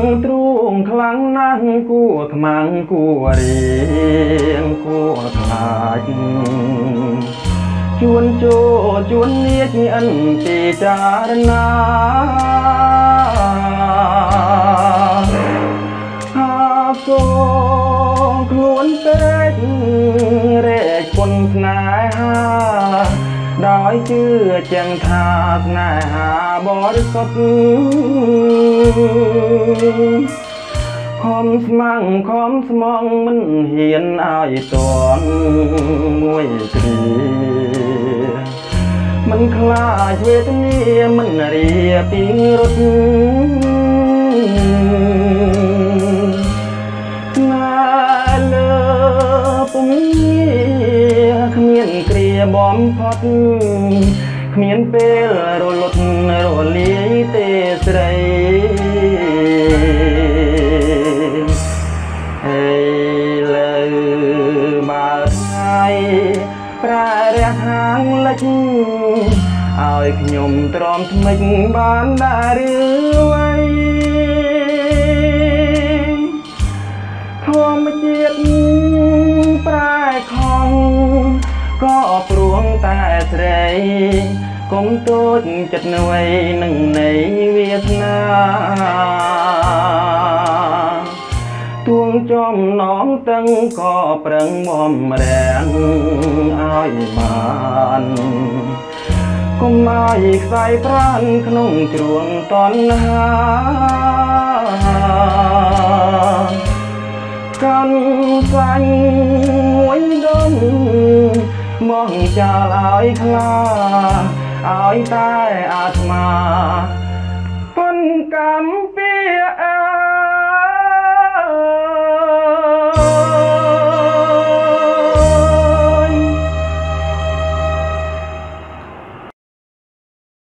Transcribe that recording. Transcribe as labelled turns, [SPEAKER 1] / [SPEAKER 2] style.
[SPEAKER 1] ទ្រូងខ្លាំងណាស់គួខ្មាំងគួរៀងគួខ្លាចជួនជោជួននាចអិនពីចារណាសូខ្លួនពេករែកពុនស្នេហាដោយជឿចឹងថាស្នេហាបរិសុទ្ធខំស្មាំងខំស្មងមិនហ៊ានឲ្យតន់មួយគ្រាមិនខ្លាចវេទនាមិនរៀពីរត់ស្នេហ៍លើពុំគ្មានគ្រាបំផុតគ្មានពេលរលត់រលាយទេស្រីហើយលើបើថ្ងៃប្រែរះហាងលិចឲ្យខ្ញុំទ្រាំថ្មិចបានដែរឬអ្វីធម្មជាតិប្រែខំក៏ព្រួងតែស្រីកុំតូចចិត្តអ្វីនឹងនៃវាសនាទួងចំណងតឹងក៏ប្រឹងបំរាំងឲ្យបានកុំឲ្យខ្សែប្រានក្នុងជ្រួងតណ្ហាកាន់សាញ់មួយដុំមកចាលឲ្យខ្លាឲ្យតែអាត្មាប៉ុនកម្មពី